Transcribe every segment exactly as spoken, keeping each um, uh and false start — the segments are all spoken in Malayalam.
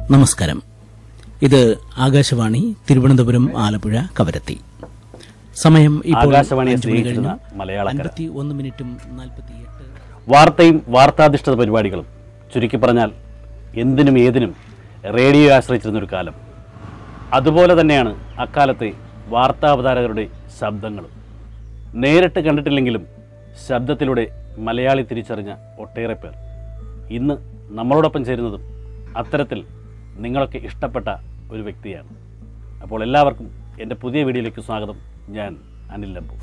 നമസ്കാരം. ഇത് ആകാശവാണി തിരുവനന്തപുരം, ആലപ്പുഴ, കവരത്തി. സമയം ഇപ്പോൾ അൻപത്തിയൊന്ന് മിനിറ്റും നാൽപ്പത്തിയെട്ട്. വാർത്തയും വാർത്താധിഷ്ഠിത പരിപാടികളും, ചുരുക്കി പറഞ്ഞാൽ എന്തിനും ഏതിനും റേഡിയോ ആശ്രയിച്ചിരുന്നൊരു കാലം. അതുപോലെ തന്നെയാണ് അക്കാലത്തെ വാർത്താവതാരകരുടെ ശബ്ദങ്ങളും. നേരിട്ട് കണ്ടിട്ടില്ലെങ്കിലും ശബ്ദത്തിലൂടെ മലയാളി തിരിച്ചറിഞ്ഞ ഒട്ടേറെ പേർ ഇന്ന് നമ്മളോടൊപ്പം ചേരുന്നതും അത്തരത്തിൽ നിങ്ങളൊക്കെ ഇഷ്ടപ്പെട്ട ഒരു വ്യക്തിയാണ്. അപ്പോൾ എല്ലാവർക്കും എൻ്റെ പുതിയ വീഡിയോയിലേക്ക് സ്വാഗതം. ഞാൻ അനിൽ ലംബു.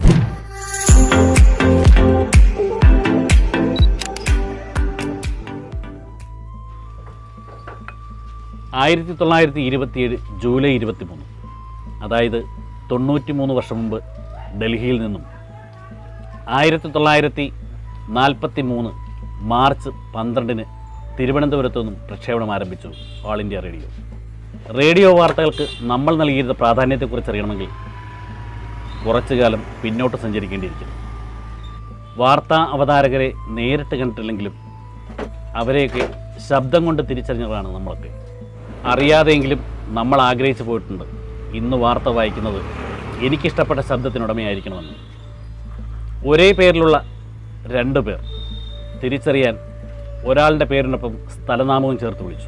ആയിരത്തി തൊള്ളായിരത്തി ഇരുപത്തിയേഴ് ജൂലൈ ഇരുപത്തി മൂന്ന്, അതായത് തൊണ്ണൂറ്റി മൂന്ന് വർഷം മുമ്പ് ഡൽഹിയിൽ നിന്നും ആയിരത്തി തൊള്ളായിരത്തി നാൽപ്പത്തി മൂന്ന് മാർച്ച് പന്ത്രണ്ടിന് തിരുവനന്തപുരത്തു നിന്നും പ്രക്ഷേപണം ആരംഭിച്ചു ഓൾ ഇന്ത്യ റേഡിയോ. റേഡിയോ വാർത്തകൾക്ക് നമ്മൾ നൽകിയിരുന്ന പ്രാധാന്യത്തെക്കുറിച്ച് അറിയണമെങ്കിൽ കുറച്ചു കാലം പിന്നോട്ട് സഞ്ചരിക്കേണ്ടിയിരിക്കുന്നു. വാർത്താ അവതാരകരെ നേരിട്ട് കണ്ടിട്ടില്ലെങ്കിലും അവരെയൊക്കെ ശബ്ദം കൊണ്ട് തിരിച്ചറിഞ്ഞതാണ് നമ്മളൊക്കെ. അറിയാതെയെങ്കിലും നമ്മൾ ആഗ്രഹിച്ചു പോയിട്ടുണ്ട് ഇന്ന് വാർത്ത വായിക്കുന്നത് എനിക്കിഷ്ടപ്പെട്ട ശബ്ദത്തിനുടമയായിരിക്കണമെന്ന്. ഒരേ പേരിലുള്ള രണ്ടു പേർ തിരിച്ചറിയാൻ ഒരാളുടെ പേരിനൊപ്പം സ്ഥലനാമവും ചേർത്ത് വിളിച്ചു.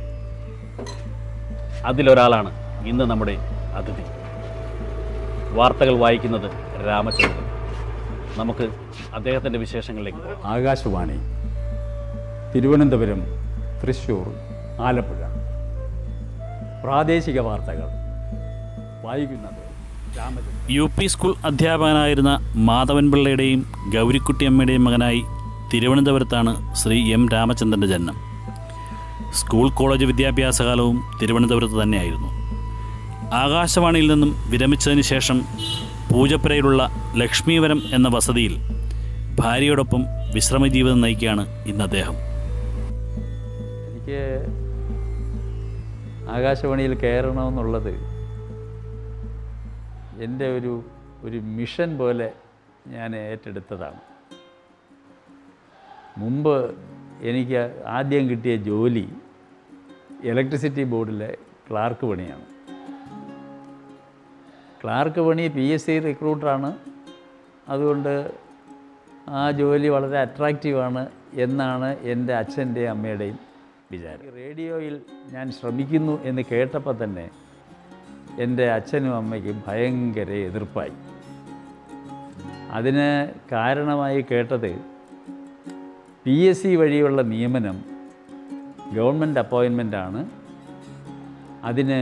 അതിലൊരാളാണ് ഇന്ന് നമ്മുടെ അതിഥി. വാർത്തകൾ വായിക്കുന്നത് രാമചന്ദ്രൻ. നമുക്ക് അദ്ദേഹത്തിൻ്റെ വിശേഷങ്ങളിലേക്ക് പോകാം. ആകാശവാണി തിരുവനന്തപുരം, തൃശ്ശൂർ, ആലപ്പുഴ. പ്രാദേശിക വാർത്തകൾ വായിക്കുന്നത് രാമചന്ദ്രൻ. യു പി സ്കൂൾ അധ്യാപകനായിരുന്ന മാധവൻപിള്ളയുടെയും ഗൗരിക്കുട്ടിയമ്മയുടെയും മകനായി തിരുവനന്തപുരത്താണ് ശ്രീ എം രാമചന്ദ്രൻ്റെ ജനനം. സ്കൂൾ കോളേജ് വിദ്യാഭ്യാസകാലവും തിരുവനന്തപുരത്ത് തന്നെയായിരുന്നു. ആകാശവാണിയിൽ നിന്നും വിരമിച്ചതിന് ശേഷം പൂജപ്പുരയിലുള്ള ലക്ഷ്മീവരം എന്ന വസതിയിൽ ഭാര്യയോടൊപ്പം വിശ്രമ ജീവിതം നയിക്കുകയാണ് ഇന്ന് അദ്ദേഹം. എനിക്ക് ആകാശവാണിയിൽ കയറണമെന്നുള്ളത് എൻ്റെ ഒരു ഒരു മിഷൻ പോലെ ഞാൻ ഏറ്റെടുത്തതാണ്. മുമ്പ് എനിക്ക് ആദ്യം കിട്ടിയ ജോലി ഇലക്ട്രിസിറ്റി ബോർഡിലെ ക്ലാർക്ക് പണിയാണ്. ക്ലാർക്ക് പണി പി എസ് സി റിക്രൂട്ടറാണ്. അതുകൊണ്ട് ആ ജോലി വളരെ അട്രാക്റ്റീവാണ് എന്നാണ് എൻ്റെ അച്ഛൻ്റെയും അമ്മയുടെയും വിചാരം. റേഡിയോയിൽ ഞാൻ ശ്രമിക്കുന്നു എന്ന് കേട്ടപ്പോൾ തന്നെ എൻ്റെ അച്ഛനും അമ്മയ്ക്കും ഭയങ്കര എതിർപ്പായി. അതിന് കാരണമായി കേട്ടത് പി എസ് സി വഴിയുള്ള നിയമനം ഗവൺമെൻറ് അപ്പോയിൻമെൻ്റാണ്. അതിന്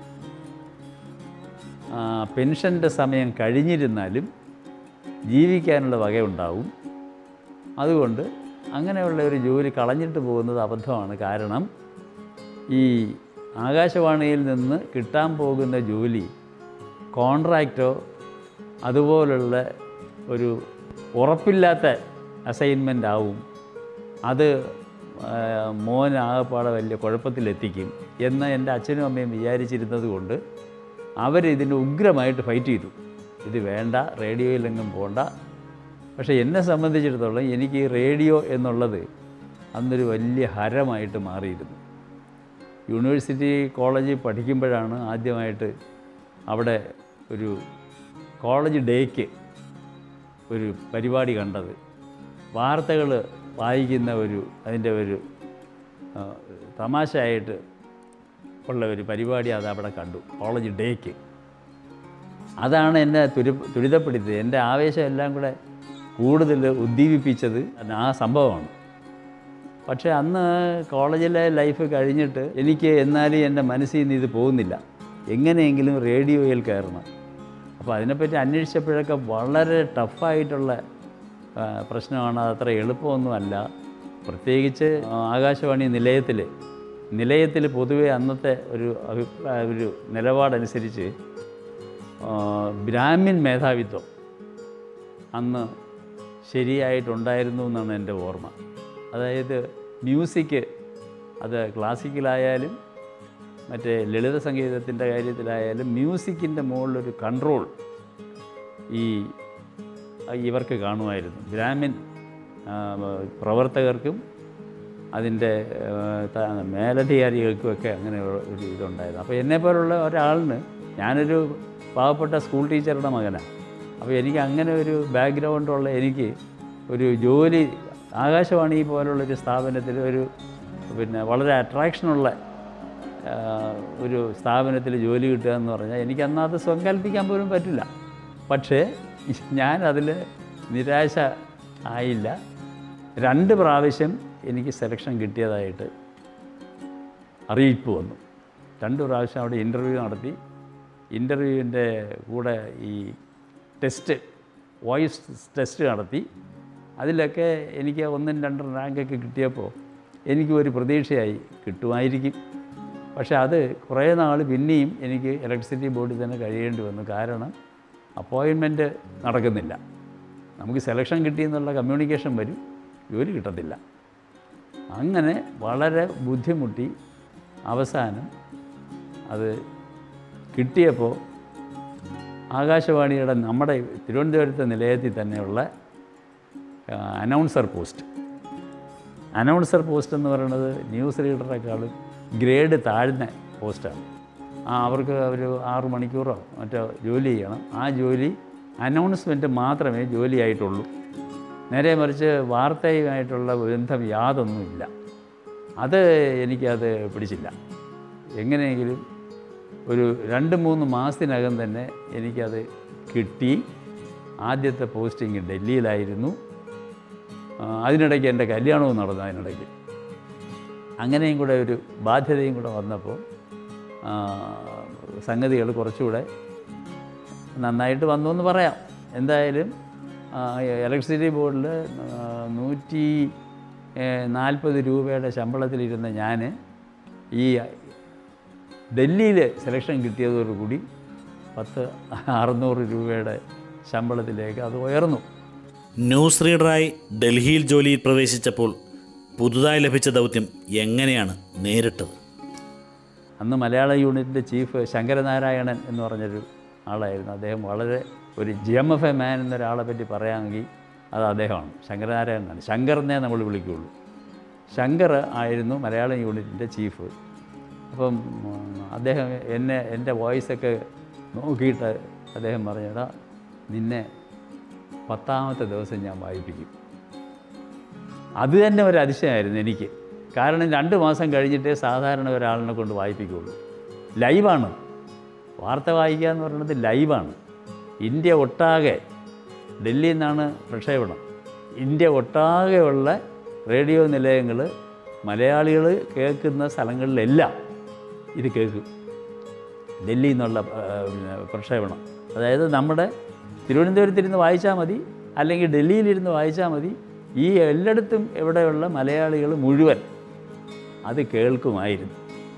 പെൻഷൻ്റെ സമയം കഴിഞ്ഞിരുന്നാലും ജീവിക്കാനുള്ള വകയുണ്ടാവും. അതുകൊണ്ട് അങ്ങനെയുള്ള ഒരു ജോലി കളഞ്ഞിട്ട് പോകുന്നത് അബദ്ധമാണ്. കാരണം ഈ ആകാശവാണിയിൽ നിന്ന് കിട്ടാൻ പോകുന്ന ജോലി കോൺട്രാക്റ്റോ അതുപോലുള്ള ഒരു ഉറപ്പില്ലാത്ത അസൈൻമെൻ്റ് ആവും. അത് മോൻ ആകെപ്പാടെ വലിയ കുഴപ്പത്തിലെത്തിക്കും എന്ന് എൻ്റെ അച്ഛനും അമ്മയും വിചാരിച്ചിരുന്നത് കൊണ്ട് അവരിതിന് ഉഗ്രമായിട്ട് ഫൈറ്റ് ചെയ്തു. ഇത് വേണ്ട, റേഡിയോയിലെങ്ങും പോകണ്ട. പക്ഷേ എന്നെ സംബന്ധിച്ചിടത്തോളം എനിക്ക് റേഡിയോ എന്നുള്ളത് അന്നൊരു വലിയ ഹരമായിട്ട് മാറിയിരുന്നു. യൂണിവേഴ്സിറ്റി കോളേജിൽ പഠിക്കുമ്പോഴാണ് ആദ്യമായിട്ട് അവിടെ ഒരു കോളേജ് ഡേക്ക് ഒരു പരിപാടി കണ്ടത്. വാർത്തകൾ വായിക്കുന്ന ഒരു അതിൻ്റെ ഒരു തമാശയായിട്ട് ഉള്ള ഒരു പരിപാടി അത് അവിടെ കണ്ടു, കോളേജ് ഡേക്ക്. അതാണ് എന്നെ തുരി ത്വരിതപ്പെടുത്തിയത്. എൻ്റെ ആവേശം എല്ലാം കൂടെ കൂടുതൽ ഉദ്ദീപിപ്പിച്ചത് ആ സംഭവമാണ്. പക്ഷേ അന്ന് കോളേജിലെ ലൈഫ് കഴിഞ്ഞിട്ട് എനിക്ക് എന്നാലും എൻ്റെ മനസ്സിൽ നിന്ന് ഇത് പോകുന്നില്ല, എങ്ങനെയെങ്കിലും റേഡിയോയിൽ കയറണം. അപ്പോൾ അതിനെപ്പറ്റി അന്വേഷിച്ചപ്പോഴൊക്കെ വളരെ ടഫായിട്ടുള്ള പ്രശ്നമാണ്. അതത്ര എളുപ്പമൊന്നുമല്ല. പ്രത്യേകിച്ച് ആകാശവാണി നിലയത്തിൽ നിലയത്തിൽ പൊതുവെ അന്നത്തെ ഒരു അഭിപ്രായ ഒരു നിലപാടനുസരിച്ച് ബ്രാഹ്മിൻ മേധാവിത്വം അന്ന് ശരിയായിട്ടുണ്ടായിരുന്നു എന്നാണ് എൻ്റെ ഓർമ്മ. അതായത് മ്യൂസിക്, അത് ക്ലാസിക്കലായാലും മറ്റേ ലളിത സംഗീതത്തിൻ്റെ കാര്യത്തിലായാലും മ്യൂസിക്കിൻ്റെ മുകളിലൊരു കൺട്രോൾ ഈ ഇവർക്ക് കാണുമായിരുന്നു. ബ്രാഹ്മിൻ പ്രവർത്തകർക്കും അതിൻ്റെ മേലധികാരികൾക്കുമൊക്കെ അങ്ങനെ ഒരു ഇതുണ്ടായിരുന്നു. അപ്പോൾ എന്നെപ്പോലുള്ള ഒരാളിന്, ഞാനൊരു പാവപ്പെട്ട സ്കൂൾ ടീച്ചറുടെ മകനാണ്, അപ്പോൾ എനിക്ക് അങ്ങനെ ഒരു ബാക്ക്ഗ്രൗണ്ടുള്ള എനിക്ക് ഒരു ജോലി ആകാശവാണി പോലുള്ളൊരു സ്ഥാപനത്തിൽ ഒരു പിന്നെ വളരെ അട്രാക്ഷനുള്ള ഒരു സ്ഥാപനത്തിൽ ജോലി കിട്ടുക എന്ന് പറഞ്ഞാൽ എനിക്ക് അന്നത് സങ്കല്പിക്കാൻ പോലും പറ്റില്ല. പക്ഷേ ഞാനതിൽ നിരാശ ആയില്ല. രണ്ട് പ്രാവശ്യം എനിക്ക് സെലക്ഷൻ കിട്ടിയതായിട്ട് അറിയിപ്പ് വന്നു. രണ്ട് പ്രാവശ്യം അവിടെ ഇൻ്റർവ്യൂ നടത്തി. ഇൻ്റർവ്യൂവിൻ്റെ കൂടെ ഈ ടെസ്റ്റ്, വോയിസ് ടെസ്റ്റ് നടത്തി. അതിലൊക്കെ എനിക്ക് ഒന്നും രണ്ടും റാങ്കൊക്കെ കിട്ടിയപ്പോൾ എനിക്ക് ഒരു പ്രതീക്ഷയായി, കിട്ടുമായിരിക്കും. പക്ഷേ അത് കുറേ നാൾ പിന്നെയും എനിക്ക് ഇലക്ട്രിസിറ്റി ബോർഡിൽ തന്നെ കഴിയേണ്ടി വന്നു. കാരണം അപ്പോയിൻമെൻറ്റ് നടക്കുന്നില്ല. നമുക്ക് സെലക്ഷൻ കിട്ടിയെന്നുള്ള കമ്മ്യൂണിക്കേഷൻ വരും, ജോലി കിട്ടത്തില്ല. അങ്ങനെ വളരെ ബുദ്ധിമുട്ടി അവസാനം അത് കിട്ടിയപ്പോൾ ആകാശവാണിയുടെ നമ്മുടെ തിരുവനന്തപുരത്തെ നിലയത്തിൽ തന്നെയുള്ള അനൗൺസർ പോസ്റ്റ് അനൗൺസർ പോസ്റ്റ് എന്ന് പറയുന്നത് ന്യൂസ് റീഡറെക്കാളും ഗ്രേഡ് താഴ്ന്ന പോസ്റ്റാണ്. ആ അവർക്ക് ഒരു ആറ് മണിക്കൂറോ മറ്റോ ജോലി ചെയ്യണം. ആ ജോലി അനൗൺസ്മെൻറ്റ് മാത്രമേ ജോലിയായിട്ടുള്ളൂ. നേരെ മറിച്ച് വാർത്തയുമായിട്ടുള്ള ബന്ധം യാതൊന്നുമില്ല. അത് എനിക്കത് പിടിച്ചില്ല. എങ്ങനെയെങ്കിലും ഒരു രണ്ട് മൂന്ന് മാസത്തിനകം തന്നെ എനിക്കത് കിട്ടി. ആദ്യത്തെ പോസ്റ്റിങ് ഡൽഹിയിലായിരുന്നു. അതിനിടയ്ക്ക് എൻ്റെ കല്യാണവും നടന്നു. അതിനിടയ്ക്ക് അങ്ങനെയും കൂടെ ഒരു ബാധ്യതയും കൂടെ വന്നപ്പോൾ സംഗതികൾ കുറച്ചുകൂടെ നന്നായിട്ട് വന്നു എന്ന് പറയാം. എന്തായാലും ഇലക്ട്രിസിറ്റി ബോർഡിൽ നൂറ്റി നാൽപ്പത് രൂപയുടെ ശമ്പളത്തിലിരുന്ന ഞാൻ ഈ ഡൽഹിയിൽ സെലക്ഷൻ കിട്ടിയതോടുകൂടി പത്ത് അറുന്നൂറ് രൂപയുടെ ശമ്പളത്തിലേക്ക് അത് ഉയർന്നു. ന്യൂസ് റീഡറായി ഡൽഹിയിൽ ജോലിയിൽ പ്രവേശിച്ചപ്പോൾ പുതുതായി ലഭിച്ച ദൗത്യം എങ്ങനെയാണ് നേരിട്ടത്? അന്ന് മലയാള യൂണിറ്റിൻ്റെ ചീഫ് ശങ്കരനാരായണൻ എന്ന് പറഞ്ഞൊരു ആളായിരുന്നു. അദ്ദേഹം വളരെ ഒരു G M F A man എന്നൊരാളെ പറ്റി പറയാമെങ്കിൽ അത് അദ്ദേഹമാണ്, ശങ്കരനാരായണനാണ്. ശങ്കറിനെ നമ്മൾ വിളിക്കുകയുള്ളൂ. ശങ്കർ ആയിരുന്നു മലയാളം യൂണിറ്റിൻ്റെ ചീഫ്. അപ്പം അദ്ദേഹം എന്നെ എൻ്റെ വോയിസൊക്കെ നോക്കിയിട്ട് അദ്ദേഹം പറഞ്ഞടാ, നിന്നെ പത്താമത്തെ ദിവസം ഞാൻ വായിപ്പിക്കും. അത് തന്നെ ഒരു അതിശയമായിരുന്നു എനിക്ക്. കാരണം രണ്ട് മാസം കഴിഞ്ഞിട്ടേ സാധാരണ ഒരാളിനെ കൊണ്ട് വായിപ്പിക്കുകയുള്ളൂ. ലൈവാണ് വാർത്ത വായിക്കുക എന്ന് പറയുന്നത്, ലൈവാണ്. ഇന്ത്യ ഒട്ടാകെ, ഡൽഹിയിൽ നിന്നാണ് പ്രക്ഷേപണം, ഇന്ത്യ ഒട്ടാകെയുള്ള റേഡിയോ നിലയങ്ങൾ മലയാളികൾ കേൾക്കുന്ന സ്ഥലങ്ങളിലെല്ലാം ഇത് കേൾക്കും. ഡൽഹിയിൽ നിന്നുള്ള പ്രക്ഷേപണം, അതായത് നമ്മുടെ തിരുവനന്തപുരത്തിരുന്ന് വായിച്ചാൽ മതി, അല്ലെങ്കിൽ ഡൽഹിയിലിരുന്ന് വായിച്ചാൽ മതി, ഈ എല്ലായിടത്തും എവിടെയുള്ള മലയാളികൾ മുഴുവൻ അത് കേൾക്കുമായിരുന്നു.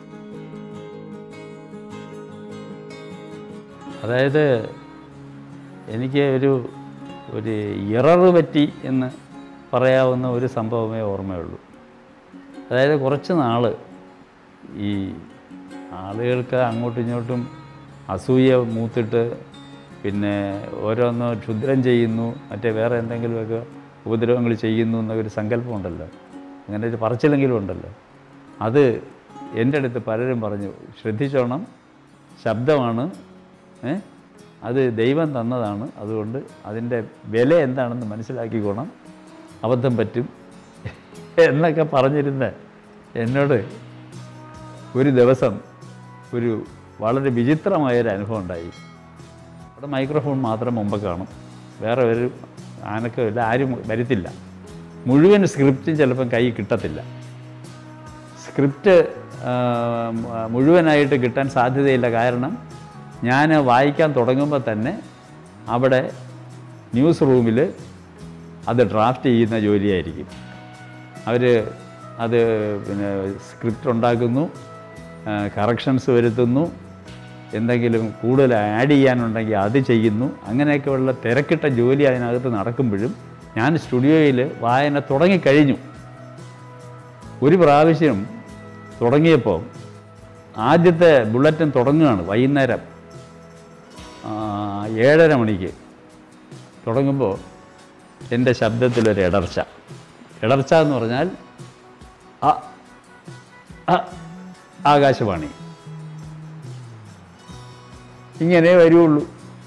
അതായത് എനിക്ക് ഒരു ഒരു എററ് പറ്റി എന്ന് പറയാവുന്ന ഒരു സംഭവമേ ഓർമ്മയുള്ളൂ. അതായത് കുറച്ച് നാൾ ഈ ആളുകൾക്ക് അങ്ങോട്ടും ഇങ്ങോട്ടും അസൂയ മൂത്തിട്ട് പിന്നെ ഓരോന്ന് ക്ഷുദ്രം ചെയ്യുന്നു, മറ്റേ വേറെ എന്തെങ്കിലുമൊക്കെ ഉപദ്രവങ്ങൾ ചെയ്യുന്നു എന്നൊരു സങ്കല്പമുണ്ടല്ലോ, അങ്ങനെ ഒരു പറച്ചിലെങ്കിലും ഉണ്ടല്ലോ. അത് എൻ്റെ അടുത്ത് പലരും പറഞ്ഞു, ശ്രദ്ധിച്ചോണം, ശബ്ദമാണ്, അത് ദൈവം തന്നതാണ്, അതുകൊണ്ട് അതിൻ്റെ വില എന്താണെന്ന് മനസ്സിലാക്കിക്കോണം, അബദ്ധം പറ്റും എന്നൊക്കെ പറഞ്ഞിരുന്ന എന്നോട് ഒരു ദിവസം ഒരു വളരെ വിചിത്രമായൊരു അനുഭവം ഉണ്ടായി. അവിടെ മൈക്രോഫോൺ മാത്രം മുമ്പ് കാണും, വേറെ ഒരു ആനക്കമില്ല, ആരും വരുത്തില്ല. മുഴുവൻ സ്ക്രിപ്റ്റും ചിലപ്പം കൈ കിട്ടത്തില്ല. സ്ക്രിപ്റ്റ് മുഴുവനായിട്ട് കിട്ടാൻ സാധ്യതയില്ല. കാരണം ഞാൻ വായിക്കാൻ തുടങ്ങുമ്പോൾ തന്നെ അവിടെ ന്യൂസ് റൂമിൽ അത് ഡ്രാഫ്റ്റ് ചെയ്യുന്ന ജോലിയായിരിക്കും. അവർ അത് പിന്നെ സ്ക്രിപ്റ്റ് ഉണ്ടാക്കുന്നു, കറക്ഷൻസ് വരുത്തുന്നു, എന്തെങ്കിലും കൂടുതൽ ആഡ് ചെയ്യാനുണ്ടെങ്കിൽ അത് ചെയ്യുന്നു. അങ്ങനെയൊക്കെയുള്ള തിരക്കിട്ട ജോലി അതിനകത്ത് നടക്കുമ്പോഴും ഞാൻ സ്റ്റുഡിയോയിൽ വായന തുടങ്ങിക്കഴിഞ്ഞു. ഒരു പ്രാവശ്യം തുടങ്ങിയപ്പോൾ ആദ്യത്തെ ബുള്ളറ്റിൻ തുടങ്ങുകയാണ് വൈകുന്നേരം ഏഴര മണിക്ക്. തുടങ്ങുമ്പോൾ എൻ്റെ ശബ്ദത്തിലൊരു ഇടർച്ച. ഇടർച്ച എന്ന് പറഞ്ഞാൽ ആ- ആ- ആകാശവാണി ഇങ്ങനെ വരുള്ളൂ.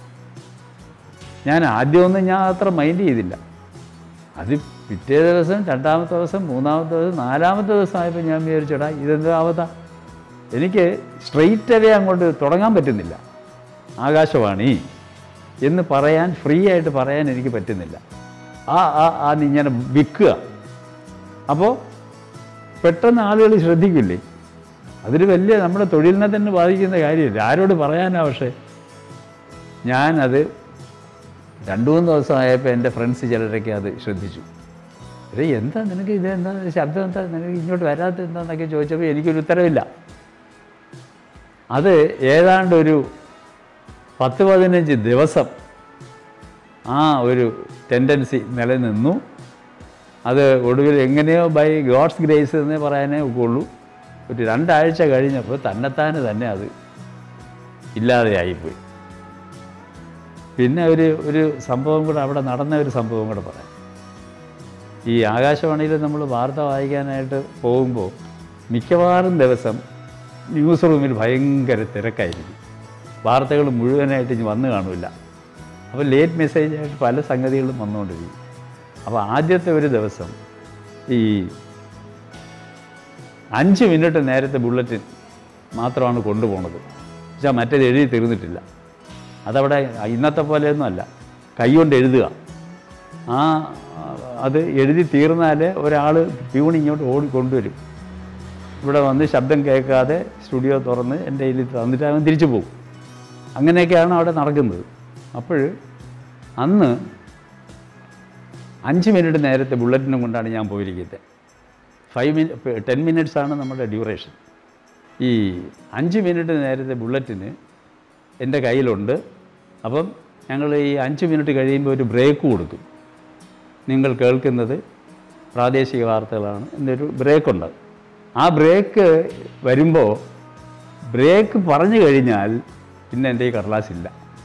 ഞാൻ ആദ്യമൊന്നും ഞാൻ അത്ര മൈൻഡ് ചെയ്തില്ല. അത് പിറ്റേ ദിവസം, രണ്ടാമത്തെ ദിവസം, മൂന്നാമത്തെ ദിവസം, നാലാമത്തെ ദിവസം ആയപ്പോൾ ഞാൻ വിചാരിച്ചടാ ഇതെന്താ അവത, എനിക്ക് സ്ട്രെയിറ്റ് അവേ അങ്ങോട്ട് തുടങ്ങാൻ പറ്റുന്നില്ല. ആകാശവാണി എന്ന് പറയാൻ, ഫ്രീ ആയിട്ട് പറയാൻ എനിക്ക് പറ്റുന്നില്ല. ആ ആ ആ ഇങ്ങനെ വിൽക്കുക. അപ്പോൾ പെട്ടെന്ന് ആളുകൾ ശ്രദ്ധിക്കില്ലേ? അതൊരു വലിയ നമ്മുടെ തൊഴിലിനെ തന്നെ ബാധിക്കുന്ന കാര്യമില്ല. ആരോട് പറയാനാ? പക്ഷേ ഞാനത് രണ്ടു മൂന്ന് ദിവസമായപ്പോൾ എൻ്റെ ഫ്രണ്ട്സ് ചിലരൊക്കെ അത് ശ്രദ്ധിച്ചു. അതെ, എന്താ നിനക്ക് ഇത്, എന്താ ശബ്ദം, എന്താ നിനക്ക് ഇങ്ങോട്ട് വരാത്ത എന്താന്നൊക്കെ ചോദിച്ചപ്പോൾ എനിക്കൊരു ഉത്തരവില്ല. അത് ഏതാണ്ട് ഒരു പത്ത് പതിനഞ്ച് ദിവസം ആ ഒരു ടെൻഡൻസി നിലനിന്നു. അത് ഒടുവിൽ എങ്ങനെയോ ബൈ ഗോഡ്സ് ഗ്രേസ് എന്നേ പറയാനേ ഒക്കുള്ളൂ. ഒരു രണ്ടാഴ്ച കഴിഞ്ഞപ്പോൾ തന്നെത്താനെ തന്നെ അത് ഇല്ലാതെയായിപ്പോയി. പിന്നെ ഒരു ഒരു സംഭവം കൂടെ അവിടെ നടന്ന ഒരു സംഭവം കൂടെ പറയാം. ഈ ആകാശവാണിയിൽ നമ്മൾ വാർത്ത വായിക്കാനായിട്ട് പോകുമ്പോൾ മിക്കവാറും ദിവസം ന്യൂസ് റൂമിൽ ഭയങ്കര തിരക്കായിരിക്കും. വാർത്തകൾ മുഴുവനായിട്ട് ഇനി വന്നു കാണില്ല. അപ്പോൾ ലേറ്റ് മെസ്സേജായിട്ട് പല സംഗതികളും വന്നുകൊണ്ടിരിക്കും. അപ്പോൾ ആദ്യത്തെ ഒരു ദിവസം ഈ അഞ്ച് മിനിറ്റ് നേരത്തെ ബുള്ളറ്റിൻ മാത്രമാണ് കൊണ്ടുപോകുന്നത്. പക്ഷേ മറ്റേത് എഴുതി തീർന്നിട്ടില്ല. അതവിടെ ഇന്നത്തെ പോലെയൊന്നും അല്ല, കൈകൊണ്ട് എഴുതുക. ആ അത് എഴുതി തീർന്നാൽ ഒരാൾ പ്യൂൺ ഇങ്ങോട്ട് ഓടി കൊണ്ടുവരും. ഇവിടെ വന്ന് ശബ്ദം കേൾക്കാതെ സ്റ്റുഡിയോ തുറന്ന് എൻ്റെ കയ്യിൽ തന്നിട്ട് അവൻ തിരിച്ചു പോകും. അങ്ങനെയൊക്കെയാണ് അവിടെ നടക്കുന്നത്. അപ്പോൾ അന്ന് അഞ്ച് മിനിറ്റ് നേരത്തെ ബുള്ളറ്റിനും കൊണ്ടാണ് ഞാൻ പോയിരിക്കുന്നത്. ഫൈവ് മിനിറ്റ് ടെൻ മിനിറ്റ്സാണ് നമ്മുടെ ഡ്യൂറേഷൻ. ഈ അഞ്ച് മിനിറ്റ് നേരത്തെ ബുള്ളറ്റിന് എൻ്റെ കയ്യിലുണ്ട്. അപ്പം ഞങ്ങൾ ഈ അഞ്ച് മിനിറ്റ് കഴിയുമ്പോൾ ഒരു ബ്രേക്ക് കൊടുക്കും. നിങ്ങൾ കേൾക്കുന്നത് പ്രാദേശിക വാർത്തകളാണ് എന്നൊരു ബ്രേക്കുണ്ട്. ആ ബ്രേക്ക് വരുമ്പോൾ ബ്രേക്ക് പറഞ്ഞു കഴിഞ്ഞാൽ പിന്നെ എൻ്റെ ഈ കടലാസില്ല,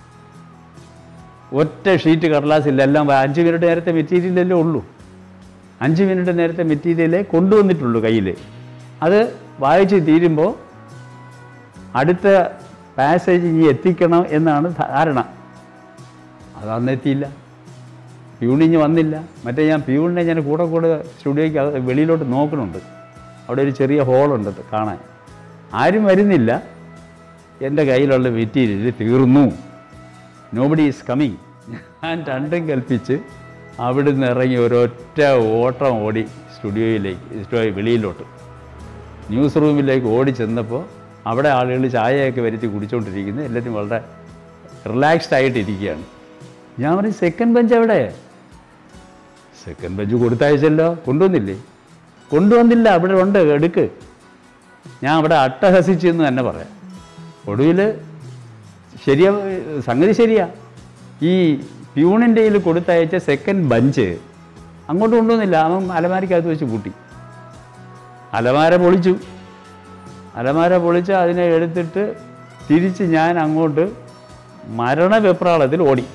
ഒറ്റ ഷീറ്റ് കടലാസില്ല. എല്ലാം അഞ്ച് മിനിറ്റ് നേരത്തെ മെറ്റീരിയലല്ലേ ഉള്ളൂ. അഞ്ച് മിനിറ്റ് നേരത്തെ മെറ്റീരിയലേ കൊണ്ടുവന്നിട്ടുള്ളൂ കയ്യിൽ. അത് വായിച്ച് തീരുമ്പോൾ അടുത്ത പാസേജ് ഇനി എത്തിക്കണം എന്നാണ് ധാരണ. അതന്ന് എത്തിയില്ല. പ്യൂണിഞ്ഞ് വന്നില്ല. മറ്റേ ഞാൻ പ്യൂണിനെ ഞാൻ കൂടെ കൂടെ സ്റ്റുഡിയോയ്ക്ക് വെളിയിലോട്ട് നോക്കണുണ്ട്. അവിടെ ഒരു ചെറിയ ഹോളുണ്ട് കാണാൻ. ആരും വരുന്നില്ല. എൻ്റെ കയ്യിലുള്ള മെറ്റീരിയൽ തീർന്നു. Nobody is coming. ഞാൻ രണ്ടും കൽപ്പിച്ച് അവിടുന്ന് ഇറങ്ങി ഒരൊറ്റ ഓട്ടം ഓടി സ്റ്റുഡിയോയിലേക്ക്, സ്റ്റുഡിയോ വെളിയിലോട്ട് ന്യൂസ് റൂമിലേക്ക് ഓടി ചെന്നപ്പോൾ അവിടെ ആളുകൾ ചായയൊക്കെ വരുത്തി കുടിച്ചുകൊണ്ടിരിക്കുന്നു. എല്ലാവരും വളരെ റിലാക്സ്ഡ് ആയിട്ടിരിക്കുകയാണ്. ഞാൻ പറയും സെക്കൻഡ് ബെഞ്ച് എവിടെ? സെക്കൻഡ് ബെഞ്ച് കൊടുത്തയച്ചല്ലോ. കൊണ്ടുവന്നില്ലേ? കൊണ്ടുവന്നില്ല. അവിടെ ഉണ്ട്, എടുക്ക്. ഞാൻ അവിടെ അട്ടഹസിച്ചെന്ന് തന്നെ പറയാം. ഒടുവിൽ ശരിയാ, സംഗതി ശരിയാ. ഈ പ്യൂണിൻ്റെ കയ്യിൽ കൊടുത്തയച്ച സെക്കൻഡ് ബഞ്ച് അങ്ങോട്ട് കൊണ്ടുവന്നില്ല. അവൻ അലമാരയ്ക്കകത്ത് വെച്ച് പൂട്ടി. അലമാര പൊളിച്ചു. അലമാര പൊളിച്ച് അതിനെ എടുത്തിട്ട് തിരിച്ച് ഞാൻ അങ്ങോട്ട് മരണവെപ്രാളത്തിൽ ഓടി.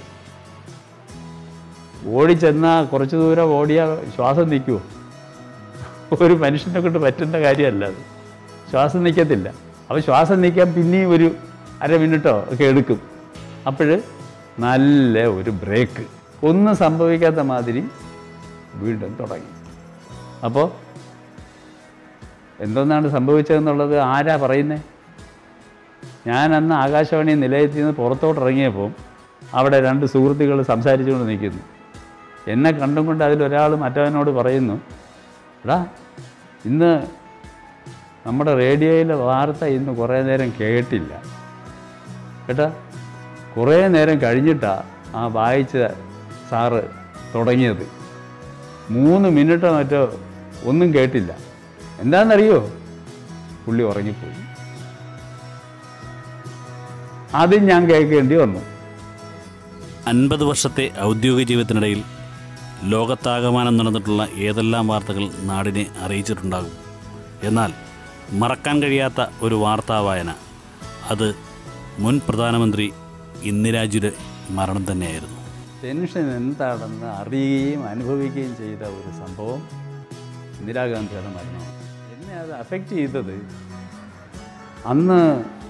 ഓടിച്ചെന്നാൽ കുറച്ച് ദൂരം ഓടിയാൽ ശ്വാസം നിൽക്കുമോ? ഒരു മനുഷ്യനെ കൊണ്ട് പറ്റുന്ന കാര്യമല്ല അത്. ശ്വാസം നിൽക്കത്തില്ല. അപ്പോൾ ശ്വാസം നിൽക്കാൻ പിന്നെയും ഒരു അര മിനിറ്റോ ഒക്കെ എടുക്കും. അപ്പോൾ നല്ല ഒരു ബ്രേക്ക്, ഒന്നും സംഭവിക്കാത്ത മാതിരി വീണ്ടും തുടങ്ങി. അപ്പോൾ എന്തൊന്നാണ് സംഭവിച്ചതെന്നുള്ളത് ആരാ പറയുന്നത്? ഞാൻ അന്ന് ആകാശവാണി നിലയത്തിൽ നിന്ന് പുറത്തോട്ട് ഇറങ്ങിയപ്പോൾ അവിടെ രണ്ട് സുഹൃത്തുക്കൾ സംസാരിച്ചുകൊണ്ട് നിൽക്കുന്നു. എന്നെ കണ്ടും കൊണ്ട് അതിലൊരാൾ മറ്റവനോട് പറയുന്നു, എടാ ഇന്ന് നമ്മുടെ റേഡിയോയിലെ വാർത്ത ഇന്ന് കുറേ നേരം കേട്ടില്ല കേട്ടാ. കുറേ നേരം കഴിഞ്ഞിട്ടാണ് ആ വായിച്ച സാറ് തുടങ്ങിയത്. മൂന്ന് മിനിറ്റോ മറ്റോ ഒന്നും കേട്ടില്ല. എന്താണെന്നറിയോ? പുള്ളി ഉറങ്ങിപ്പോയി. അതും ഞാൻ കേൾക്കേണ്ടി വന്നു. അൻപത് വർഷത്തെ ഔദ്യോഗിക ജീവിതത്തിനിടയിൽ ലോകത്താകമാനം നടന്നിട്ടുള്ള ഏതെല്ലാം വാർത്തകൾ നാടിനെ അറിയിച്ചിട്ടുണ്ടാകും. എന്നാൽ മറക്കാൻ കഴിയാത്ത ഒരു വാർത്താ വായന അത് മുൻ പ്രധാനമന്ത്രി ഇന്ദിരാജിയുടെ മരണം തന്നെയായിരുന്നു. ടെൻഷൻ എന്താണെന്ന് അറിയുകയും അനുഭവിക്കുകയും ചെയ്ത ഒരു സംഭവം ഇന്ദിരാഗാന്ധിയുടെ മരണമാണ്. എന്നെ അത് അഫക്റ്റ് ചെയ്തത് അന്ന്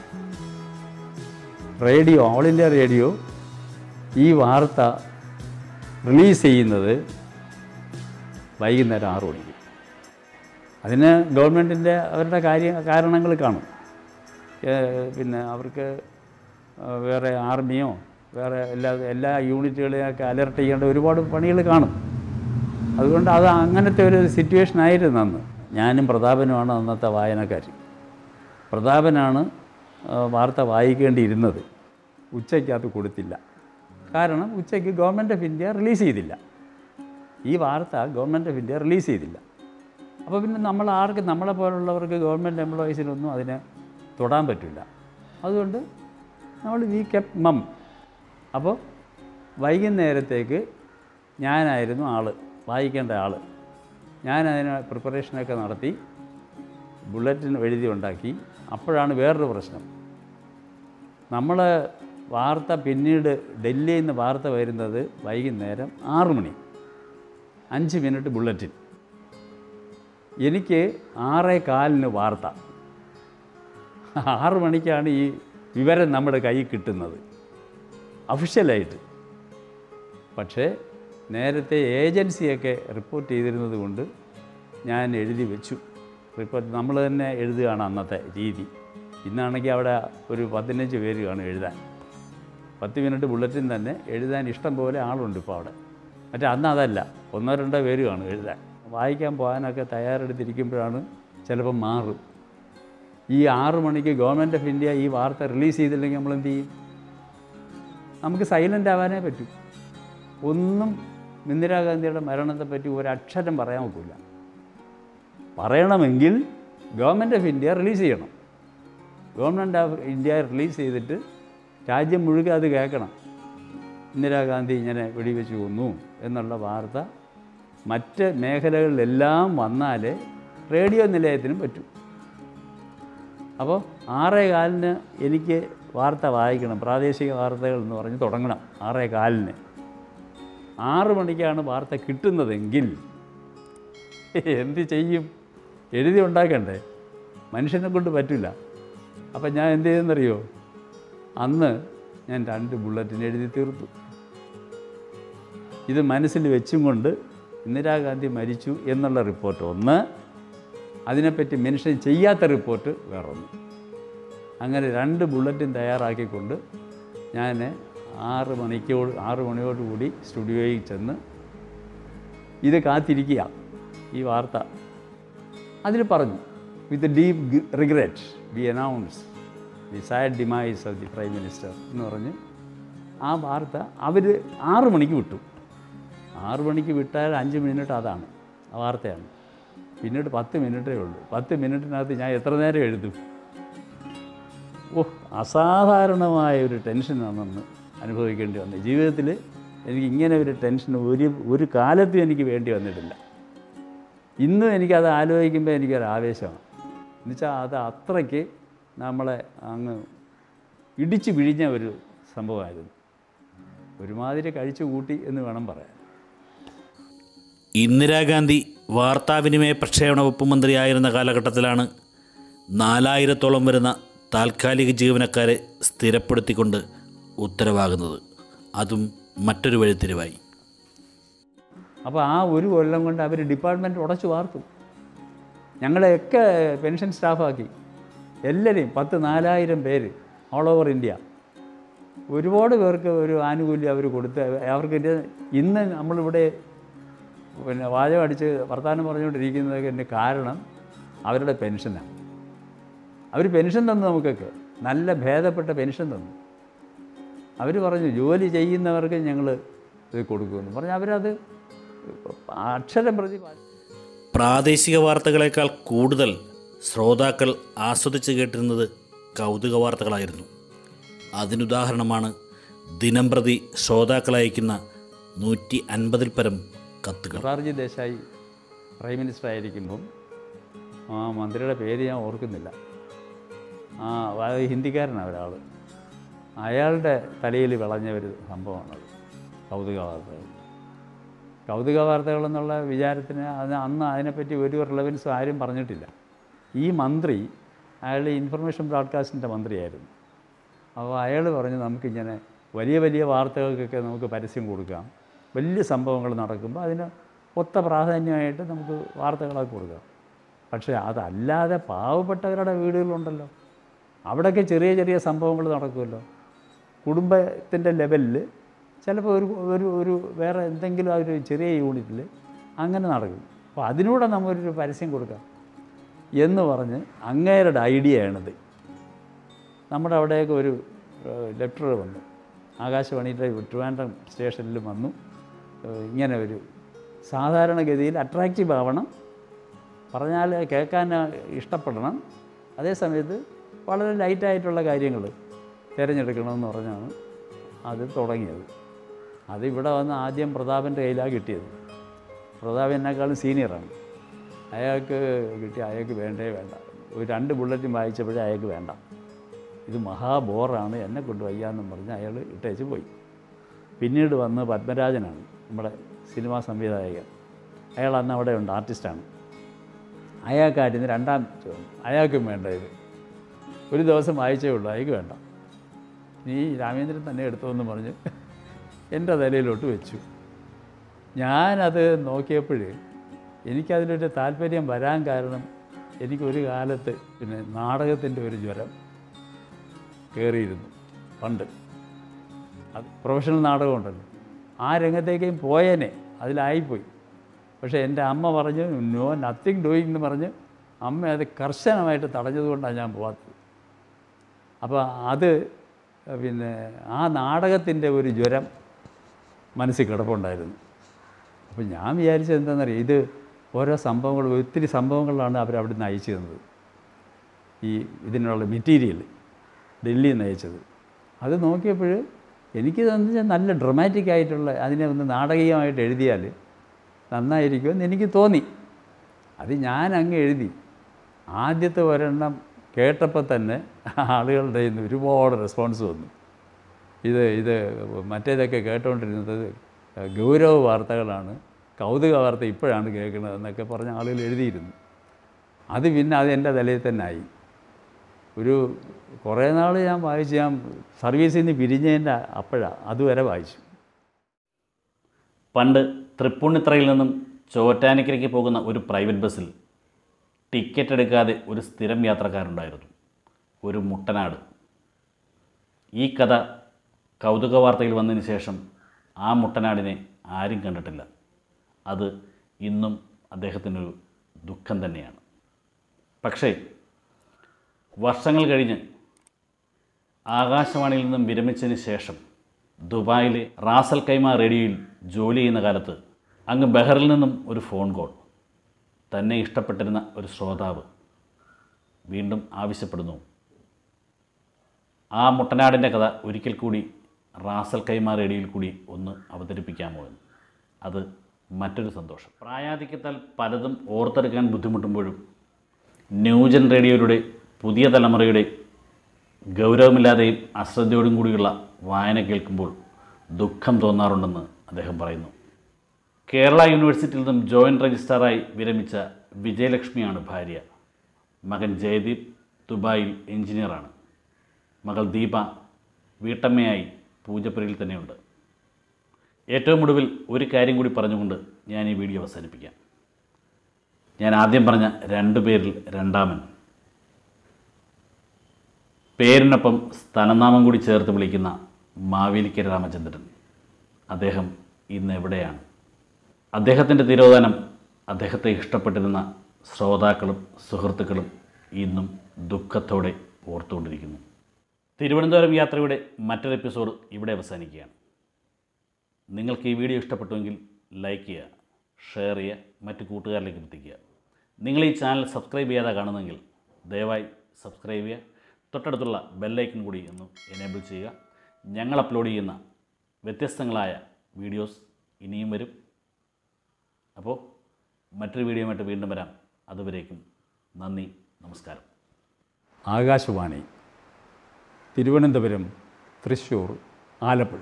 റേഡിയോ, ഓൾ ഇന്ത്യ റേഡിയോ ഈ വാർത്ത റിലീസ് ചെയ്യുന്നത് വൈകുന്നേരം ആറു മണിക്ക്. അതിന് ഗവൺമെൻറ്റിൻ്റെ അവരുടെ കാര്യ കാരണങ്ങൾ കാണും. പിന്നെ അവർക്ക് വേറെ ആർമിയോ വേറെ എല്ലാ എല്ലാ യൂണിറ്റുകളെയൊക്കെ അലർട്ട് ചെയ്യേണ്ട ഒരുപാട് പണികൾ കാണും. അതുകൊണ്ട് അത് അങ്ങനത്തെ ഒരു സിറ്റുവേഷൻ ആയിരുന്നു അന്ന്. ഞാനും പ്രതാപനുമാണ് അന്നത്തെ വായനക്കാർ. പ്രതാപനാണ് വാർത്ത വായിക്കേണ്ടിയിരുന്നത്. ഉച്ചയ്ക്ക് അത് കൊടുത്തില്ല. കാരണം ഉച്ചയ്ക്ക് ഗവൺമെൻറ് ഓഫ് ഇന്ത്യ റിലീസ് ചെയ്തില്ല. ഈ വാർത്ത ഗവൺമെൻറ് ഓഫ് ഇന്ത്യ റിലീസ് ചെയ്തില്ല. അപ്പോൾ പിന്നെ നമ്മൾ ആർക്ക്, നമ്മളെ പോലുള്ളവർക്ക്, ഗവൺമെൻറ് എംപ്ലോയീസിനൊന്നും അതിനെ തൊടാൻ പറ്റില്ല. അതുകൊണ്ട് നമ്മൾ വി കെപ് മം. അപ്പോൾ വൈകുന്നേരത്തേക്ക് ഞാനായിരുന്നു ആൾ, വായിക്കേണ്ട ആൾ. ഞാനതിന് പ്രിപ്പറേഷനൊക്കെ നടത്തി ബുള്ളറ്റിൻ എഴുതി ഉണ്ടാക്കി. അപ്പോഴാണ് വേറൊരു പ്രശ്നം. നമ്മൾ വാർത്ത പിന്നീട് ഡൽഹിയിൽ നിന്ന് വാർത്ത വരുന്നത് വൈകുന്നേരം ആറു മണി, അഞ്ച് മിനിറ്റ് ബുള്ളറ്റിൻ. എനിക്ക് ആറേ കാലിന് വാർത്ത. ആറു മണിക്കാണ് ഈ വിവരം നമ്മുടെ കയ്യിൽ കിട്ടുന്നത് ഒഫീഷ്യലായിട്ട്. പക്ഷേ നേരത്തെ ഏജൻസിയൊക്കെ റിപ്പോർട്ട് ചെയ്തിരുന്നത് കൊണ്ട് ഞാൻ എഴുതി വെച്ചു. റിപ്പോർട്ട് നമ്മൾ തന്നെ എഴുതുകയാണ് അന്നത്തെ രീതി. ഇന്നാണെങ്കിൽ അവിടെ ഒരു പതിനഞ്ച് പേര് കാണും എഴുതാൻ. പത്ത് മിനിറ്റ് ബുള്ളറ്റിൻ തന്നെ എഴുതാൻ ഇഷ്ടം പോലെ ആളുണ്ട് ഇപ്പോൾ അവിടെ. മറ്റേ അന്ന് അതല്ല, ഒന്നോ രണ്ടോ പേര് കാണും എഴുതാൻ. വായിക്കാൻ പോകാനൊക്കെ തയ്യാറെടുത്തിരിക്കുമ്പോഴാണ് ചിലപ്പോൾ മാറും. ഈ ആറു മണിക്ക് ഗവൺമെൻറ് ഓഫ് ഇന്ത്യ ഈ വാർത്ത റിലീസ് ചെയ്തില്ലെങ്കിൽ നമ്മൾ എന്ത് ചെയ്യും? നമുക്ക് സൈലൻ്റ് ആവാനേ പറ്റൂ. ഒന്നും ഇന്ദിരാഗാന്ധിയുടെ മരണത്തെപ്പറ്റി ഒരക്ഷരം പറയാൻ ഒക്കില്ല. പറയണമെങ്കിൽ ഗവൺമെൻറ് ഓഫ് ഇന്ത്യ റിലീസ് ചെയ്യണം. ഗവൺമെൻറ് ഓഫ് ഇന്ത്യ റിലീസ് ചെയ്തിട്ട് രാജ്യം മുഴുവൻ അത് കേൾക്കണം. ഇന്ദിരാഗാന്ധി ഇങ്ങനെ വെടിവെച്ച് കൊന്നു എന്നുള്ള വാർത്ത മറ്റ് മേഖലകളിലെല്ലാം വന്നാലേ റേഡിയോ നിലയത്തിനും പറ്റും. അപ്പോൾ ആറേ കാലിന് എനിക്ക് വാർത്ത വായിക്കണം, പ്രാദേശിക വാർത്തകൾ എന്ന് പറഞ്ഞ് തുടങ്ങണം ആറേ കാലിന്. ആറു മണിക്കാണ് വാർത്ത കിട്ടുന്നതെങ്കിൽ എന്ത് ചെയ്യും? എഴുതി ഉണ്ടാക്കണ്ടേ? മനുഷ്യനെ കൊണ്ട് പറ്റില്ല. അപ്പം ഞാൻ എന്ത് ചെയ്തെന്നറിയോ? അന്ന് ഞാൻ രണ്ട് ബുള്ളറ്റിൻ എഴുതി തീർത്തു. ഇത് മനസ്സിൽ വെച്ചും കൊണ്ട് ഇന്ദിരാഗാന്ധി മരിച്ചു എന്നുള്ള റിപ്പോർട്ട് ഒന്ന്, അതിനെപ്പറ്റി മെൻഷൻ ചെയ്യാത്ത റിപ്പോർട്ട് വേറൊന്ന്. അങ്ങനെ രണ്ട് ബുള്ളറ്റിൻ തയ്യാറാക്കിക്കൊണ്ട് ഞാൻ ആറ് മണിക്കോട് ആറ് മണിയോടുകൂടി സ്റ്റുഡിയോയിൽ ചെന്ന് ഇത് കാത്തിരിക്കുക. ഈ വാർത്ത അതിൽ പറഞ്ഞു, with deep regret we announce the sad demise of the prime minister എന്ന് പറഞ്ഞ് ആ വാർത്ത അവർ ആറ് മണിക്ക് വിട്ടു. ആറു മണിക്ക് വിട്ടാൽ അഞ്ച് മിനിറ്റ് അതാണ്, ആ വാർത്തയാണ്. പിന്നീട് പത്ത് മിനിറ്റേ ഉള്ളൂ. പത്ത് മിനിറ്റിനകത്ത് ഞാൻ എത്ര നേരം എഴുതും? ഓ, അസാധാരണമായ ഒരു ടെൻഷനാണെന്ന് അനുഭവിക്കേണ്ടി വന്നത്. ജീവിതത്തിൽ എനിക്ക് ഇങ്ങനെ ഒരു ടെൻഷൻ ഒരു ഒരു കാലത്തും എനിക്ക് വേണ്ടി വന്നിട്ടില്ല. ഇന്നും എനിക്കത് ആലോചിക്കുമ്പോൾ എനിക്കൊരു ആവേശമാണ്. എന്നുവെച്ചാൽ അത് അത്രയ്ക്ക് നമ്മളെ അങ്ങ് ഇടിച്ചു പിഴിഞ്ഞ ഒരു സംഭവമായിരുന്നു. ഒരുമാതിരി കഴിച്ചു കൂട്ടി എന്ന് വേണം പറയാൻ. ഇന്ദിരാഗാന്ധി വാർത്താവിനിമയ പ്രക്ഷേപണ വകുപ്പ് മന്ത്രിയായിരുന്ന കാലഘട്ടത്തിലാണ് നാലായിരത്തോളം വരുന്ന താൽക്കാലിക ജീവനക്കാരെ സ്ഥിരപ്പെടുത്തിക്കൊണ്ട് ഉത്തരവാകുന്നത്. അതും മറ്റൊരു വഴിത്തിരിവായി. അപ്പോൾ ആ ഒരു കൊല്ലം കൊണ്ട് അവർ ഡിപ്പാർട്ട്മെൻറ്റ് ഉടച്ചു വാർത്തു. ഞങ്ങളെയൊക്കെ പെൻഷൻ സ്റ്റാഫാക്കി. എല്ലാവരെയും പത്ത് നാലായിരം പേര് ഓൾ ഓവർ ഇന്ത്യ. ഒരുപാട് പേർക്ക് ഒരു ആനുകൂല്യം അവർ കൊടുത്ത് അവർക്ക് ഇന്ന് നമ്മളിവിടെ പിന്നെ വാചകം അടിച്ച് വർത്തമാനം പറഞ്ഞുകൊണ്ടിരിക്കുന്നതൊക്കെ എൻ്റെ കാരണം അവരുടെ പെൻഷനാണ്. അവർ പെൻഷൻ തന്നു, നമുക്കൊക്കെ നല്ല ഭേദപ്പെട്ട പെൻഷൻ തന്നു. അവർ പറഞ്ഞു ജോലി ചെയ്യുന്നവർക്ക് ഞങ്ങൾ ഇത് കൊടുക്കുമെന്ന് പറഞ്ഞ് അവരത് അക്ഷരം പ്രതി. പ്രാദേശിക വാർത്തകളേക്കാൾ കൂടുതൽ ശ്രോതാക്കൾ ആസ്വദിച്ച് കേട്ടിരുന്നത് കൗതുക വാർത്തകളായിരുന്നു. അതിനുദാഹരണമാണ് ദിനംപ്രതി ശ്രോതാക്കൾ അയക്കുന്ന നൂറ്റി അൻപതിൽ പരം കത്തുകൾ. മൊറാർജി ദേശായി പ്രൈം മിനിസ്റ്റർ ആയിരിക്കുമ്പം ആ മന്ത്രിയുടെ പേര് ഞാൻ ഓർക്കുന്നില്ല. ആ ഹിന്ദിക്കാരനാണ് ഒരാൾ. അയാളുടെ തലയിൽ വിളഞ്ഞ ഒരു സംഭവമാണത് കൗതുക വാർത്തകൾ. കൗതുക വാർത്തകളെന്നുള്ള വിചാരത്തിന് അത് അന്ന് അതിനെപ്പറ്റി ഒരു റിലവൻസും ആരും പറഞ്ഞിട്ടില്ല. ഈ മന്ത്രി അയാൾ ഇൻഫർമേഷൻ ബ്രോഡ്കാസ്റ്റിൻ്റെ മന്ത്രിയായിരുന്നു. അപ്പോൾ അയാൾ പറഞ്ഞു നമുക്കിങ്ങനെ വലിയ വലിയ വാർത്തകൾക്കൊക്കെ നമുക്ക് പരസ്യം കൊടുക്കാം, വലിയ സംഭവങ്ങൾ നടക്കുമ്പോൾ അതിന് ഒത്ത പ്രാധാന്യമായിട്ട് നമുക്ക് വാർത്തകളൊക്കെ കൊടുക്കാം. പക്ഷേ അതല്ലാതെ പാവപ്പെട്ടവരുടെ വീടുകളുണ്ടല്ലോ, അവിടെയൊക്കെ ചെറിയ ചെറിയ സംഭവങ്ങൾ നടക്കുമല്ലോ. കുടുംബത്തിൻ്റെ ലെവലിൽ ചിലപ്പോൾ ഒരു ഒരു ഒരു വേറെ എന്തെങ്കിലും ആ ഒരു ചെറിയ യൂണിറ്റിൽ അങ്ങനെ നടക്കും. അപ്പോൾ അതിലൂടെ നമ്മളൊരു പരസ്യം കൊടുക്കാം എന്ന് പറഞ്ഞ് അങ്ങേരുടെ ഐഡിയയാണിത്. നമ്മുടെ അവിടെയൊക്കെ ഒരു ലെറ്റർ വന്നു, ആകാശവാണിയുടെ ട്രിവാൻഡ്രം സ്റ്റേഷനിൽ വന്നു, ഇങ്ങനെ ഒരു സാധാരണഗതിയിൽ അട്രാക്റ്റീവ് ആവണം, പറഞ്ഞാൽ കേൾക്കാൻ ഇഷ്ടപ്പെടണം, അതേസമയത്ത് വളരെ ലൈറ്റായിട്ടുള്ള കാര്യങ്ങൾ തിരഞ്ഞെടുക്കണമെന്ന് പറഞ്ഞാണ് അത് തുടങ്ങിയത്. അതിവിടെ വന്ന് ആദ്യം പ്രതാപൻ്റെ കയ്യിലാണ് കിട്ടിയത്. പ്രതാപ് എന്നെക്കാളും സീനിയറാണ്. അയാൾക്ക് കിട്ടി, അയാൾക്ക് വേണ്ടേ വേണ്ട. ഒരു രണ്ട് ബുള്ളറ്റും വായിച്ചപ്പോഴേ അയാൾക്ക് വേണ്ട, ഇത് മഹാബോറാണ്, എന്നെ കൊണ്ട് വയ്യാന്നും പറഞ്ഞ് അയാൾ ഇട്ടേച്ച് പോയി. പിന്നീട് വന്ന് പത്മരാജനാണ്, നമ്മുടെ സിനിമാ സംവിധായകൻ. അയാൾ അന്ന് അവിടെ ഉണ്ട്, ആർട്ടിസ്റ്റാണ്. അയാൾക്കായിരുന്നു രണ്ടാം ചോദ്യം, അയാൾക്കും വേണ്ട ഇത്. ഒരു ദിവസം വായിച്ചേ ഉള്ളൂ, അയാൾക്ക് വേണ്ട. നീ രാമേന്ദ്രൻ തന്നെ എടുത്തോന്ന് പറഞ്ഞ് എൻ്റെ തലയിലോട്ട് വെച്ചു. ഞാനത് നോക്കിയപ്പോൾ എനിക്കതിലൊരു താല്പര്യം വരാൻ കാരണം എനിക്കൊരു കാലത്ത് പിന്നെ നാടകത്തിൻ്റെ ഒരു ജ്വരം കയറിയിരുന്നു പണ്ട്. അത് പ്രൊഫഷണൽ നാടകം ഉണ്ടല്ലോ, ആ രംഗത്തേക്കും പോയേനെ, അതിലായിപ്പോയി. പക്ഷേ എൻ്റെ അമ്മ പറഞ്ഞ് നോ നത്തിങ് ഡൂയിങ് എന്ന് പറഞ്ഞ് അമ്മ അത് കർശനമായിട്ട് തടഞ്ഞതുകൊണ്ടാണ് ഞാൻ പോകാത്തത്. അപ്പോൾ അത് പിന്നെ ആ നാടകത്തിൻ്റെ ഒരു ജ്വരം മനസ്സിൽ കിടപ്പുണ്ടായിരുന്നു. അപ്പോൾ ഞാൻ വിചാരിച്ചത് എന്താണെന്നറിയാം, ഇത് ഓരോ സംഭവങ്ങൾ, ഒത്തിരി സംഭവങ്ങളാണ് അവരവിടെ നിന്ന് അയച്ചു തന്നത്, ഈ ഇതിനുള്ള മെറ്റീരിയൽ ഡൽഹിയിൽ നിന്ന് അയച്ചത്. അത് നോക്കിയപ്പോൾ എനിക്കിതെന്ന് വെച്ചാൽ നല്ല ഡ്രമാറ്റിക് ആയിട്ടുള്ള, അതിനെ ഒന്ന് നാടകീയമായിട്ട് എഴുതിയാൽ നന്നായിരിക്കുമെന്ന് എനിക്ക് തോന്നി. അത് ഞാൻ അങ്ങ് എഴുതി. ആദ്യത്തെ ഒരെണ്ണം കേട്ടപ്പോൾ തന്നെ ആളുകളുടെ ഇന്ന് ഒരുപാട് റെസ്പോൺസ് വന്നു. ഇത് ഇത് മറ്റേതൊക്കെ കേട്ടുകൊണ്ടിരുന്നത് ഗൗരവ വാർത്തകളാണ്, കൗതുക വാർത്ത ഇപ്പോഴാണ് കേൾക്കുന്നത് എന്നൊക്കെ പറഞ്ഞ് ആളുകൾ എഴുതിയിരുന്നു. അത് പിന്നെ അത് എൻ്റെ തലയിൽ തന്നെ ആയി. ഒരു കുറേ നാൾ ഞാൻ വായിച്ചു. ഞാൻ സർവീസിൽ നിന്ന് പിരിഞ്ഞതിൻ്റെ അപ്പോഴാണ് അതുവരെ വായിച്ചു. പണ്ട് തൃപ്പൂണിത്തറയിൽ നിന്നും ചോറ്റാനിക്കരയ്ക്ക് പോകുന്ന ഒരു പ്രൈവറ്റ് ബസ്സിൽ ടിക്കറ്റ് എടുക്കാതെ ഒരു സ്ഥിരം യാത്രക്കാരുണ്ടായിരുന്നു, ഒരു മുട്ടനാട്. ഈ കഥ കൗതുക വാർത്തയിൽ വന്നതിന് ശേഷം ആ മുട്ടനാടിനെ ആരും കണ്ടിട്ടില്ല. അത് ഇന്നും അദ്ദേഹത്തിനൊരു ദുഃഖം തന്നെയാണ്. പക്ഷേ വർഷങ്ങൾ കഴിഞ്ഞ് ആകാശവാണിയിൽ നിന്നും വിരമിച്ചതിന് ശേഷം ദുബായിലെ റാസൽ കൈമ റേഡിയോയിൽ ജോലി ചെയ്യുന്ന കാലത്ത് അങ്ങ് ബഹറിൽ നിന്നും ഒരു ഫോൺ കോൾ. തന്നെ ഇഷ്ടപ്പെട്ടിരുന്ന ഒരു ശ്രോതാവ് വീണ്ടും ആവശ്യപ്പെടുന്നു, ആ മുട്ടനാടിൻ്റെ കഥ ഒരിക്കൽ കൂടി റാസൽ കൈമ റേഡിയോയിൽ കൂടി ഒന്ന് അവതരിപ്പിക്കാമോ എന്ന്. അത് മറ്റൊരു സന്തോഷം. പ്രായാധിക്യത്താൽ പലതും ഓർത്തെടുക്കാൻ ബുദ്ധിമുട്ടുമ്പോഴും ന്യൂജൻ റേഡിയോയുടെ പുതിയ തലമുറയുടെ ഗൗരവമില്ലാതെയും അശ്രദ്ധയോടും കൂടിയുള്ള വായന കേൾക്കുമ്പോൾ ദുഃഖം തോന്നാറുണ്ടെന്ന് അദ്ദേഹം പറയുന്നു. കേരള യൂണിവേഴ്സിറ്റിയിൽ നിന്നും ജോയിൻറ്റ് രജിസ്ട്രാറായി വിരമിച്ച വിജയലക്ഷ്മിയാണ് ഭാര്യ. മകൻ ജയദീപ് ദുബായിൽ എഞ്ചിനീയറാണ്. മകൾ ദീപ വീട്ടമ്മയായി പൂജപ്പുരയിൽ തന്നെയുണ്ട്. ഏറ്റവും ഒടുവിൽ ഒരു കാര്യം കൂടി പറഞ്ഞുകൊണ്ട് ഞാൻ ഈ വീഡിയോ അവസാനിപ്പിക്കാം. ഞാൻ ആദ്യം പറഞ്ഞ രണ്ടു പേരിൽ രണ്ടാമൻ, പേരിനൊപ്പം സ്ഥലനാമം കൂടി ചേർത്ത് വിളിക്കുന്ന മാവേലിക്കര രാമചന്ദ്രൻ, അദ്ദേഹം ഇന്ന് എവിടെയാണ്? അദ്ദേഹത്തിൻ്റെ തിരോധാനം അദ്ദേഹത്തെ ഇഷ്ടപ്പെട്ടിരുന്ന ശ്രോതാക്കളും സുഹൃത്തുക്കളും ഇന്നും ദുഃഖത്തോടെ ഓർത്തുകൊണ്ടിരിക്കുന്നു. തിരുവനന്തപുരം യാത്രയുടെ മറ്റൊരു എപ്പിസോഡ് ഇവിടെ അവസാനിക്കുകയാണ്. നിങ്ങൾക്ക് ഈ വീഡിയോ ഇഷ്ടപ്പെട്ടുവെങ്കിൽ ലൈക്ക് ചെയ്യുക, ഷെയർ ചെയ്യുക, മറ്റ് കൂട്ടുകാരിലേക്ക് എത്തിക്കുക. നിങ്ങൾ ഈ ചാനൽ സബ്സ്ക്രൈബ് ചെയ്യാതെ കാണുന്നെങ്കിൽ ദയവായി സബ്സ്ക്രൈബ് ചെയ്യുക. തൊട്ടടുത്തുള്ള ബെല്ലൈക്കൺ കൂടി ഒന്ന് എനേബിൾ ചെയ്യുക. ഞങ്ങൾ അപ്ലോഡ് ചെയ്യുന്ന വ്യത്യസ്തങ്ങളായ വീഡിയോസ് ഇനിയും വരും. അപ്പോൾ മറ്റൊരു വീഡിയോയുമായിട്ട് വീണ്ടും വരാം. അതുവരേക്കും നന്ദി, നമസ്കാരം. ആകാശവാണി, തിരുവനന്തപുരം, തൃശ്ശൂർ, ആലപ്പുഴ.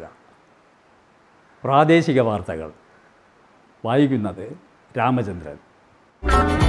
പ്രാദേശിക വാർത്തകൾ വായിക്കുന്നത് രാമചന്ദ്രൻ.